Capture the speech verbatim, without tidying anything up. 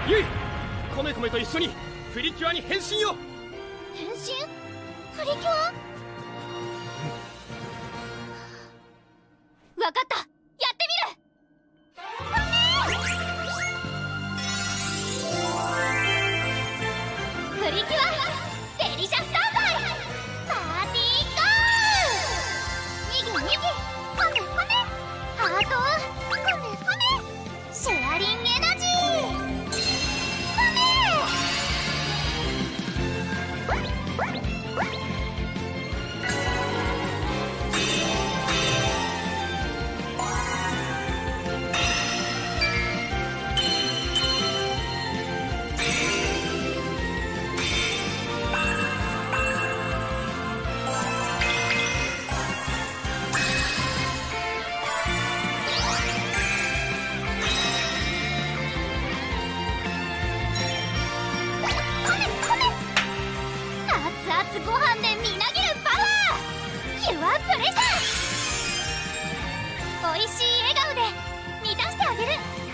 ゆい、コメコメと一緒にプリキュアに変身よ。 変身？プリキュア？わかった、やってみる。プリキュアデリシャスターバイパーティーゴー。にぎにぎ、コメコメ、ハートコメコメ、シェアリンエナジーコメ。ご飯でみなぎるパワー、キュアプレッシャー。おいしい笑顔で満たしてあげる。